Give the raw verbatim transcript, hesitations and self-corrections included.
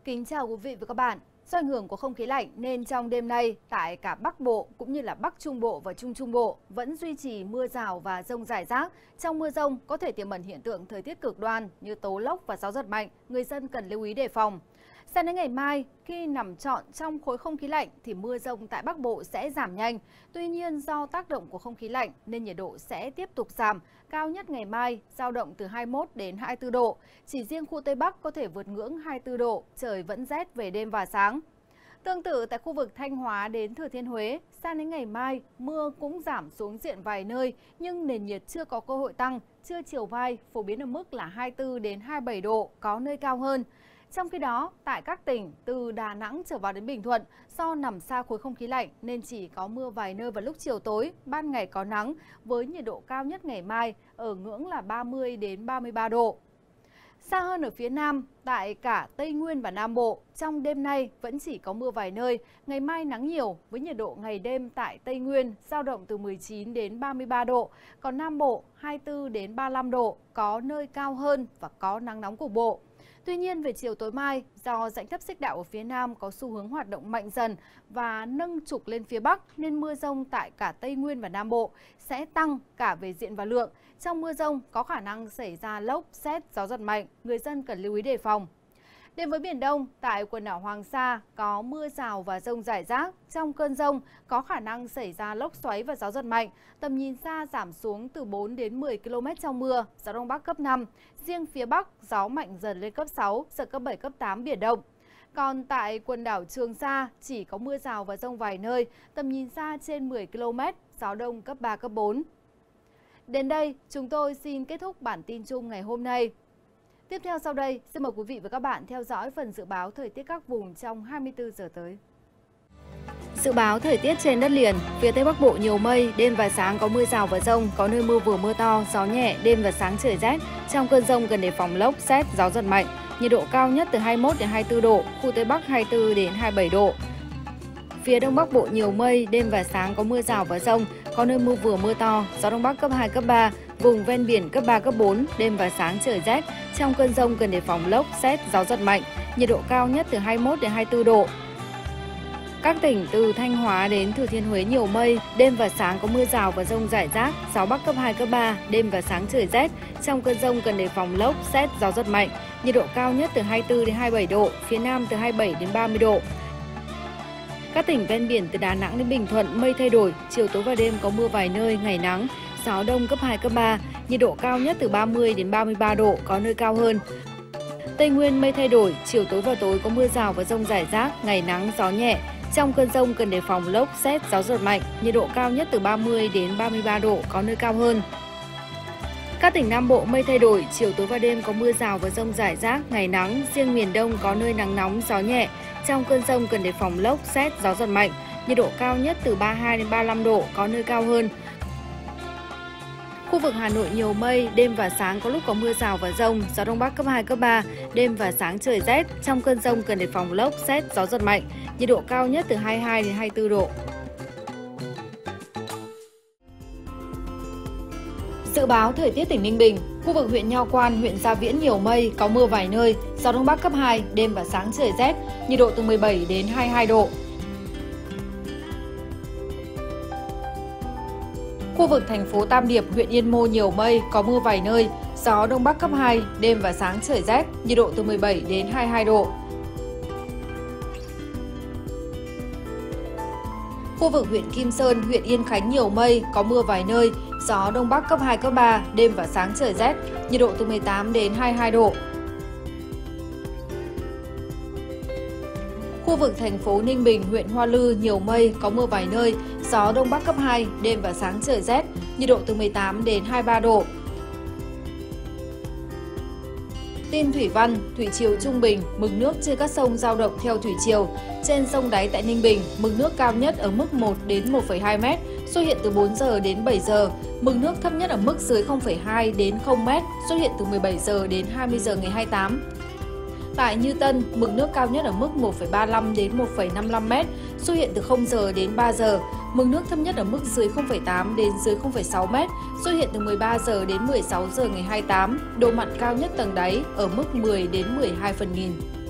Kính chào quý vị và các bạn. Do ảnh hưởng của không khí lạnh nên trong đêm nay tại cả Bắc Bộ cũng như là Bắc Trung Bộ và Trung Trung Bộ vẫn duy trì mưa rào và dông rải rác. Trong mưa dông có thể tiềm ẩn hiện tượng thời tiết cực đoan như tố lốc và gió giật mạnh, người dân cần lưu ý đề phòng. Sang đến ngày mai, khi nằm trọn trong khối không khí lạnh thì mưa dông tại Bắc Bộ sẽ giảm nhanh. Tuy nhiên do tác động của không khí lạnh nên nhiệt độ sẽ tiếp tục giảm. Cao nhất ngày mai dao động từ hai mươi mốt đến hai mươi tư độ. Chỉ riêng khu Tây Bắc có thể vượt ngưỡng hai mươi tư độ, trời vẫn rét về đêm và sáng. Tương tự tại khu vực Thanh Hóa đến Thừa Thiên Huế, sang đến ngày mai mưa cũng giảm xuống diện vài nơi nhưng nền nhiệt chưa có cơ hội tăng. Trưa chiều mai phổ biến ở mức là hai mươi tư đến hai mươi bảy độ, có nơi cao hơn. Trong khi đó, tại các tỉnh từ Đà Nẵng trở vào đến Bình Thuận, do nằm xa khối không khí lạnh nên chỉ có mưa vài nơi vào lúc chiều tối, ban ngày có nắng với nhiệt độ cao nhất ngày mai ở ngưỡng là ba mươi đến ba mươi ba độ. Xa hơn ở phía Nam, tại cả Tây Nguyên và Nam Bộ, trong đêm nay vẫn chỉ có mưa vài nơi, ngày mai nắng nhiều với nhiệt độ ngày đêm tại Tây Nguyên dao động từ mười chín đến ba mươi ba độ, còn Nam Bộ hai mươi tư đến ba mươi lăm độ, có nơi cao hơn và có nắng nóng cục bộ. Tuy nhiên về chiều tối mai, do rãnh thấp xích đạo ở phía Nam có xu hướng hoạt động mạnh dần và nâng trục lên phía Bắc nên mưa rông tại cả Tây Nguyên và Nam Bộ sẽ tăng cả về diện và lượng. Trong mưa rông có khả năng xảy ra lốc, sét, gió giật mạnh, người dân cần lưu ý đề phòng. Đến với Biển Đông, tại quần đảo Hoàng Sa có mưa rào và dông rải rác. Trong cơn dông có khả năng xảy ra lốc xoáy và gió giật mạnh. Tầm nhìn xa giảm xuống từ bốn đến mười ki lô mét trong mưa, gió Đông Bắc cấp năm. Riêng phía Bắc, gió mạnh dần lên cấp sáu, giật cấp bảy, cấp tám biển động. Còn tại quần đảo Trường Sa chỉ có mưa rào và dông vài nơi, tầm nhìn xa trên mười ki lô mét, gió Đông cấp ba, cấp bốn. Đến đây, chúng tôi xin kết thúc bản tin chung ngày hôm nay. Tiếp theo sau đây, xin mời quý vị và các bạn theo dõi phần dự báo thời tiết các vùng trong hai mươi tư giờ tới. Dự báo thời tiết trên đất liền, phía Tây Bắc Bộ nhiều mây, đêm và sáng có mưa rào và dông, có nơi mưa vừa mưa to, gió nhẹ, đêm và sáng trời rét. Trong cơn dông cần đề phòng lốc, sét, gió giật mạnh. Nhiệt độ cao nhất từ hai mươi mốt đến hai mươi tư độ, khu Tây Bắc hai mươi tư đến hai mươi bảy độ. Phía Đông Bắc Bộ nhiều mây, đêm và sáng có mưa rào và dông, có nơi mưa vừa mưa to, gió Đông Bắc cấp hai, cấp ba, vùng ven biển cấp ba, cấp bốn, đêm và sáng trời rét. Trong cơn dông cần đề phòng lốc, sét, gió giật mạnh, nhiệt độ cao nhất từ hai mươi mốt đến hai mươi tư độ. Các tỉnh từ Thanh Hóa đến Thừa Thiên Huế nhiều mây, đêm và sáng có mưa rào và dông rải rác, gió Bắc cấp hai, cấp ba, đêm và sáng trời rét. Trong cơn dông cần đề phòng lốc, sét, gió giật mạnh, nhiệt độ cao nhất từ hai mươi tư đến hai mươi bảy độ, phía Nam từ hai mươi bảy đến ba mươi độ. Các tỉnh ven biển từ Đà Nẵng đến Bình Thuận mây thay đổi, chiều tối và đêm có mưa vài nơi, ngày nắng, gió đông cấp hai, cấp ba, nhiệt độ cao nhất từ ba mươi đến ba mươi ba độ, có nơi cao hơn. Tây Nguyên mây thay đổi, chiều tối và tối có mưa rào và dông rải rác, ngày nắng, gió nhẹ. Trong cơn dông cần đề phòng lốc, sét, gió giật mạnh, nhiệt độ cao nhất từ ba mươi đến ba mươi ba độ, có nơi cao hơn. Các tỉnh Nam Bộ mây thay đổi, chiều tối và đêm có mưa rào và dông rải rác, ngày nắng, riêng miền Đông có nơi nắng nóng, gió nhẹ. Trong cơn dông cần đề phòng lốc, sét, gió giật mạnh, nhiệt độ cao nhất từ ba mươi hai đến ba mươi lăm độ, có nơi cao hơn. Khu vực Hà Nội nhiều mây, đêm và sáng có lúc có mưa rào và dông, gió Đông Bắc cấp hai, cấp ba, đêm và sáng trời rét. Trong cơn dông cần đề phòng lốc, sét, gió giật mạnh, nhiệt độ cao nhất từ hai mươi hai đến hai mươi tư độ. Dự báo thời tiết tỉnh Ninh Bình, khu vực huyện Nho Quan, huyện Gia Viễn nhiều mây, có mưa vài nơi, gió Đông Bắc cấp hai, đêm và sáng trời rét, nhiệt độ từ mười bảy đến hai mươi hai độ. Khu vực thành phố Tam Điệp, huyện Yên Mô nhiều mây, có mưa vài nơi, gió Đông Bắc cấp hai, đêm và sáng trời rét, nhiệt độ từ mười bảy đến hai mươi hai độ. Khu vực huyện Kim Sơn, huyện Yên Khánh nhiều mây, có mưa vài nơi, gió Đông Bắc cấp hai, cấp ba, đêm và sáng trời rét, nhiệt độ từ mười tám đến hai mươi hai độ. Khu vực thành phố Ninh Bình, huyện Hoa Lư nhiều mây, có mưa vài nơi, gió Đông Bắc cấp hai, đêm và sáng trời rét, nhiệt độ từ mười tám đến hai mươi ba độ. Tin thủy văn, thủy triều trung bình, mực nước trên các sông dao động theo thủy triều. Trên sông Đáy tại Ninh Bình, mực nước cao nhất ở mức một đến một phẩy hai mét, xuất hiện từ bốn giờ đến bảy giờ. Mực nước thấp nhất ở mức dưới không phẩy hai đến không mét, xuất hiện từ mười bảy giờ đến hai mươi giờ ngày hai mươi tám. Tại Như Tân, mực nước cao nhất ở mức một phẩy ba mươi lăm đến một phẩy năm mươi lăm mét, xuất hiện từ không giờ đến ba giờ. Mực nước thấp nhất ở mức dưới không phẩy tám đến dưới không phẩy sáu mét, xuất hiện từ mười ba giờ đến mười sáu giờ ngày hai mươi tám. Độ mặn cao nhất tầng đáy ở mức mười đến mười hai phần nghìn.